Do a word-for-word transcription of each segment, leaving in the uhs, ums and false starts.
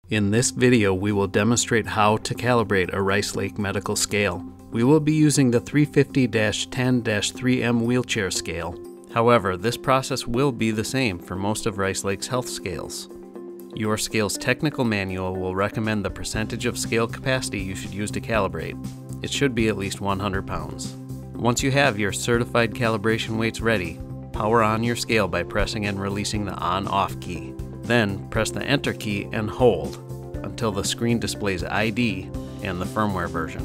In this video, we will demonstrate how to calibrate a Rice Lake medical scale. We will be using the three fifty dash ten dash three M wheelchair scale. However, this process will be the same for most of Rice Lake's health scales. Your scale's technical manual will recommend the percentage of scale capacity you should use to calibrate. It should be at least one hundred pounds. Once you have your certified calibration weights ready, power on your scale by pressing and releasing the on-off key. Then press the Enter key and hold until the screen displays I D and the firmware version.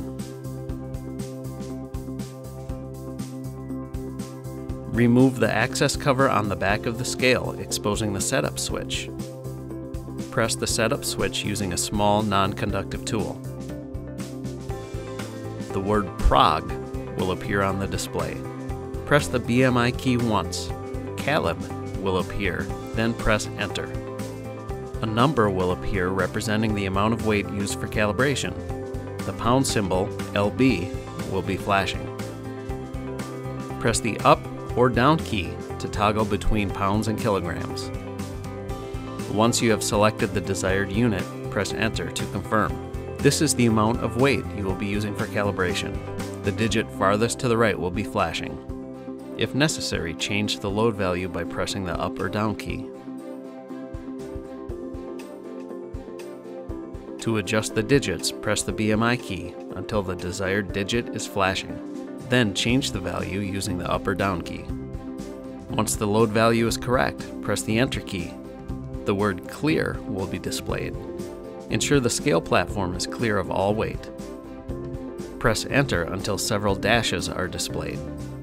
Remove the access cover on the back of the scale, exposing the setup switch. Press the setup switch using a small non-conductive tool. The word prog will appear on the display. Press the B M I key once. Calib will appear, then press Enter. A number will appear representing the amount of weight used for calibration. The pound symbol, L B, will be flashing. Press the up or down key to toggle between pounds and kilograms. Once you have selected the desired unit, press Enter to confirm. This is the amount of weight you will be using for calibration. The digit farthest to the right will be flashing. If necessary, change the load value by pressing the up or down key. To adjust the digits, press the B M I key until the desired digit is flashing. Then change the value using the up or down key. Once the load value is correct, press the Enter key. The word clear will be displayed. Ensure the scale platform is clear of all weight. Press Enter until several dashes are displayed.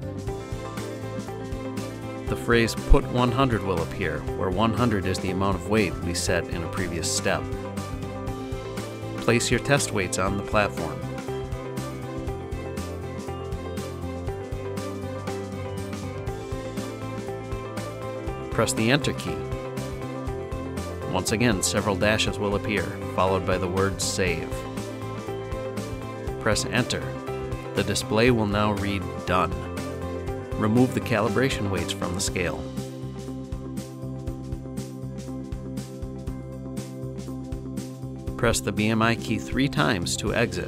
The phrase Put one hundred will appear, where one hundred is the amount of weight we set in a previous step. Place your test weights on the platform. Press the Enter key. Once again, several dashes will appear, followed by the word Save. Press Enter. The display will now read Done. Remove the calibration weights from the scale. Press the B M I key three times to exit.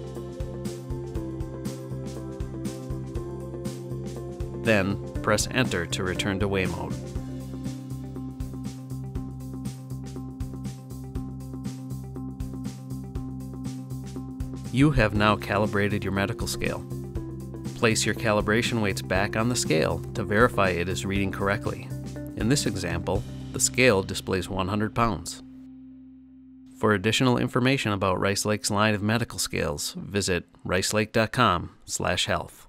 Then press Enter to return to weigh mode. You have now calibrated your medical scale. Place your calibration weights back on the scale to verify it is reading correctly. In this example, the scale displays one hundred pounds. For additional information about Rice Lake's line of medical scales, visit ricelake dot com slash health.